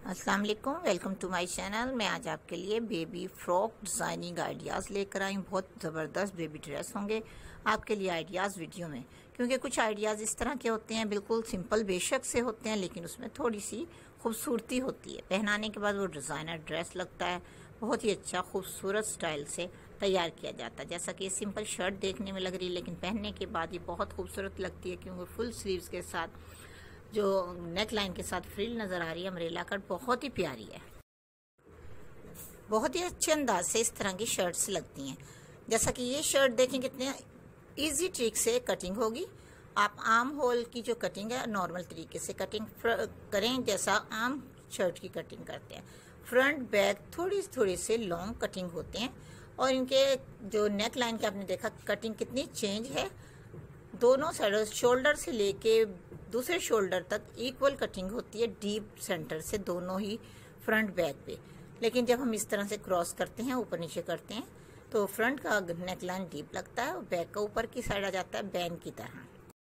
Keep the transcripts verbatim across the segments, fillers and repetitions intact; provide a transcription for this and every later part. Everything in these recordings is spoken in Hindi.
अस्सलाम वालेकुम, वेलकम टू माय चैनल। मैं आज आपके लिए बेबी फ्रॉक डिज़ाइनिंग आइडियाज़ लेकर आई हूँ। बहुत ज़बरदस्त बेबी ड्रेस होंगे आपके लिए आइडियाज़ वीडियो में, क्योंकि कुछ आइडियाज़ इस तरह के होते हैं, बिल्कुल सिंपल बेशक से होते हैं, लेकिन उसमें थोड़ी सी खूबसूरती होती है। पहनाने के बाद वो डिज़ाइनर ड्रेस लगता है, बहुत ही अच्छा खूबसूरत स्टाइल से तैयार किया जाता है। जैसा कि ये सिंपल शर्ट देखने में लग रही है, लेकिन पहनने के बाद ये बहुत खूबसूरत लगती है, क्योंकि फुल स्लीव्स के साथ जो नेक लाइन के साथ फ्रिल नजर आ रही है, अम्ब्रेला कट बहुत ही प्यारी है। बहुत ही अच्छे अंदाज से इस तरह की शर्ट्स लगती हैं। जैसा कि ये शर्ट देखें कितने इजी ट्रिक से कटिंग होगी। आप आर्म होल की जो कटिंग है नॉर्मल तरीके से कटिंग करें, जैसा आर्म शर्ट की कटिंग करते हैं। फ्रंट बैक थोड़ी थोड़ी से लॉन्ग कटिंग होते हैं, और इनके जो नेक लाइन के आपने देखा कटिंग कितनी चेंज है। दोनों साइड शोल्डर से लेके दूसरे शोल्डर तक इक्वल कटिंग होती है, डीप सेंटर से दोनों ही फ्रंट बैक पे। लेकिन जब हम इस तरह से क्रॉस करते हैं, ऊपर नीचे करते हैं, तो फ्रंट का नेक लाइन डीप लगता है और बैक का ऊपर की साइड आ जाता है बैन की तरह।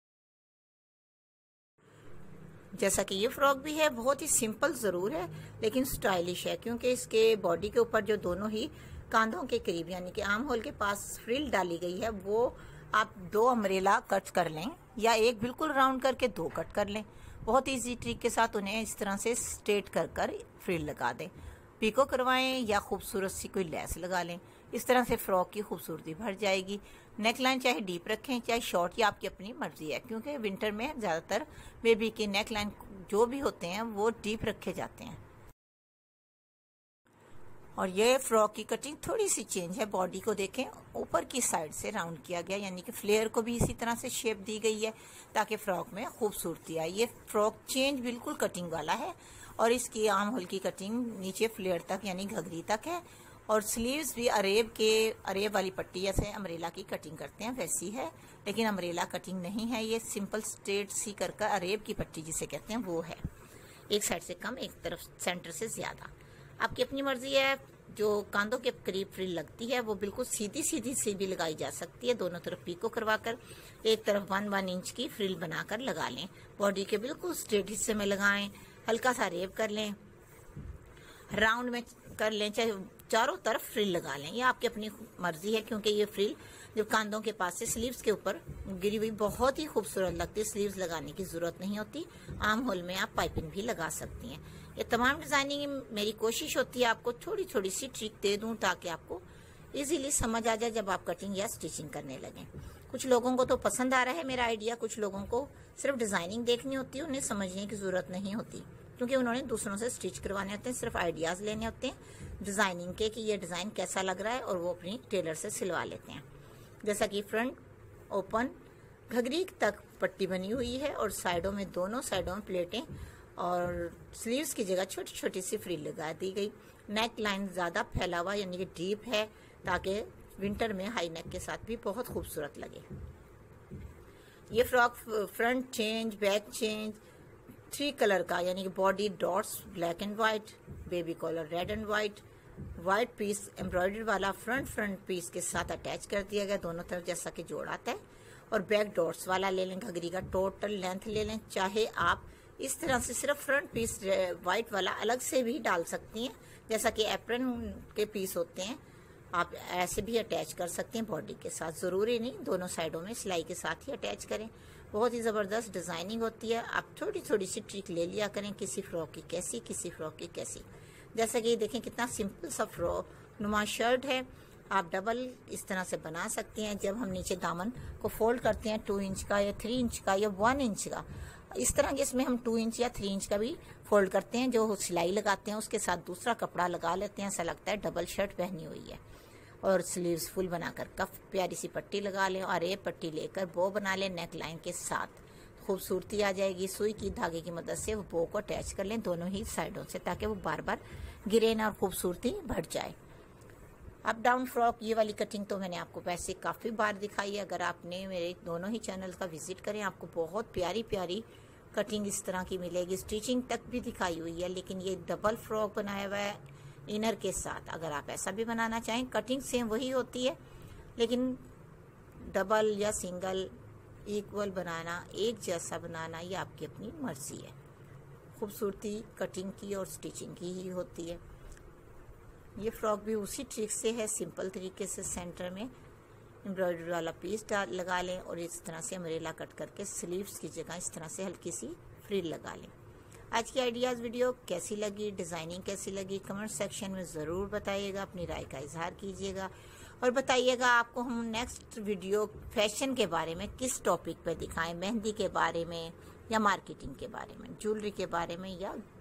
जैसा कि ये फ्रॉक भी है, बहुत ही सिंपल जरूर है लेकिन स्टाइलिश है, क्योंकि इसके बॉडी के ऊपर जो दोनों ही कांधों के करीब यानी कि आर्म होल के पास फ्रिल डाली गई है, वो आप दो अम्ब्रेला कट कर लें या एक बिल्कुल राउंड करके दो कट कर लें। बहुत इजी ट्रिक के साथ उन्हें इस तरह से स्ट्रेट कर कर फ्रिल लगा दें, पीको करवाएं या खूबसूरत सी कोई लेस लगा लें। इस तरह से फ्रॉक की खूबसूरती भर जाएगी। नेक लाइन चाहे डीप रखें चाहे शॉर्ट, ये आपकी अपनी मर्जी है, क्योंकि विंटर में ज़्यादातर बेबी के नेक लाइन जो भी होते हैं वो डीप रखे जाते हैं। और ये फ्रॉक की कटिंग थोड़ी सी चेंज है। बॉडी को देखें, ऊपर की साइड से राउंड किया गया, यानी कि फ्लेयर को भी इसी तरह से शेप दी गई है ताकि फ्रॉक में खूबसूरती आए। ये फ्रॉक चेंज बिल्कुल कटिंग वाला है, और इसकी आर्म होल की कटिंग नीचे फ्लेयर तक यानी घघरी तक है, और स्लीव्स भी अरेब के अरेब वाली पट्टी जैसे अम्ब्रेला की कटिंग करते हैं वैसी है, लेकिन अम्ब्रेला कटिंग नहीं है। ये सिंपल स्ट्रेट सी कर कर अरेब की पट्टी जिसे कहते हैं वो है, एक साइड से कम एक तरफ सेंटर से ज्यादा। आपकी अपनी मर्जी है। जो कांधों के करीब फ्रिल लगती है वो बिल्कुल सीधी सीधी सी भी लगाई जा सकती है, दोनों तरफ पीको करवाकर एक तरफ वन वन इंच की फ्रिल बनाकर लगा लें। बॉडी के बिल्कुल स्ट्रेट हिस्से में लगाएं, हल्का सा रेप कर लें, राउंड में कर लें, चाहे चारों तरफ फ्रिल लगा लें। ये आपकी अपनी मर्जी है, क्योंकि ये फ्रिल जो कांधों के पास से स्लीव्स के ऊपर गिरी हुई बहुत ही खूबसूरत लगती है। स्लीव्स लगाने की जरूरत नहीं होती, आर्म होल में आप पाइपिंग भी लगा सकती हैं। ये तमाम डिजाइनिंग मेरी कोशिश होती है आपको थोड़ी थोड़ी सी ट्रिक दे दूं ताकि आपको इजीली समझ आ जाए जब आप कटिंग या स्टिचिंग करने लगें। कुछ लोगों को तो पसंद आ रहा है मेरा आइडिया, कुछ लोगों को सिर्फ डिजाइनिंग देखनी होती है, उन्हें समझने की जरूरत नहीं होती, क्योंकि उन्होंने दूसरों से स्टिच करवाने होते हैं, सिर्फ आइडियाज लेने होते हैं डिजाइनिंग के कि ये डिजाइन कैसा लग रहा है, और वो अपनी टेलर से सिलवा लेते हैं। जैसा कि फ्रंट ओपन घघरी तक पट्टी बनी हुई है, और साइडों में दोनों साइडों में प्लेटें और स्लीव्स की जगह छोटी छोटी सी फ्रिल लगा दी गई। नेक लाइन ज्यादा फैला हुआ यानी कि डीप है, ताकि विंटर में हाई नेक के साथ भी बहुत खूबसूरत लगे। ये frock front change back change three colour का, यानी कि body dots black and white, baby collar red and white, white piece embroidery वाला फ्रंट फ्रंट पीस के साथ अटैच कर दिया गया दोनों तरफ, जैसा कि जोड़ आता है। और बैक डॉट्स वाला ले लें, घघरी का टोटल लेंथ ले लें। चाहे आप इस तरह से सिर्फ फ्रंट पीस व्हाइट वाला अलग से भी डाल सकती हैं, जैसा कि एप्रन के पीस होते हैं, आप ऐसे भी अटैच कर सकते हैं बॉडी के साथ। जरूरी नहीं दोनों साइडों में सिलाई के साथ ही अटैच करें। बहुत ही जबरदस्त डिजाइनिंग होती है। आप थोड़ी थोड़ी सी ट्रिक ले लिया करें, किसी फ्रॉक की कैसी किसी फ्रॉक की कैसी। जैसा कि देखें कितना सिंपल सा फ्रॉक नुमा शर्ट है, आप डबल इस तरह से बना सकते हैं। जब हम नीचे दामन को फोल्ड करते हैं टू इंच का या थ्री इंच का या वन इंच का, इस तरह के इसमें हम टू इंच या थ्री इंच का भी फोल्ड करते हैं। जो सिलाई लगाते हैं उसके साथ दूसरा कपड़ा लगा लेते हैं, ऐसा लगता है डबल शर्ट पहनी हुई है। और स्लीव्स फुल बनाकर कफ प्यारी सी पट्टी लगा लें, और एक पट्टी लेकर बो बना लें नेक लाइन के साथ, खूबसूरती आ जाएगी। सुई की धागे की मदद से वो बो को अटैच कर लें दोनों ही साइडों से, ताकि वो बार बार गिरे ना और खूबसूरती बढ़ जाए। अप डाउन फ्रॉक ये वाली कटिंग तो मैंने आपको वैसे काफी बार दिखाई है। अगर आपने मेरे दोनों ही चैनल का विजिट करें, आपको बहुत प्यारी प्यारी कटिंग इस तरह की मिलेगी। स्टिचिंग तक भी दिखाई हुई है, लेकिन ये डबल फ्रॉक बनाया हुआ है इनर के साथ। अगर आप ऐसा भी बनाना चाहें, कटिंग सेम वही होती है, लेकिन डबल या सिंगल इक्वल बनाना, एक जैसा बनाना, ये आपकी अपनी मर्जी है। खूबसूरती कटिंग की और स्टिचिंग की ही होती है। ये फ्रॉक भी उसी ट्रिक से है, सिंपल तरीके से सेंटर में एम्ब्रॉयडरी वाला पीस डाल लगा लें और इस तरह से अम्ब्रेला कट करके स्लीव्स की जगह इस तरह से हल्की सी फ्रिल लगा लें। आज की आइडियाज़ वीडियो कैसी लगी, डिज़ाइनिंग कैसी लगी, कमेंट सेक्शन में ज़रूर बताइएगा, अपनी राय का इजहार कीजिएगा और बताइएगा आपको हम नेक्स्ट वीडियो फैशन के बारे में किस टॉपिक पे दिखाएं, मेहंदी के बारे में या मार्केटिंग के बारे में, ज्वेलरी के बारे में या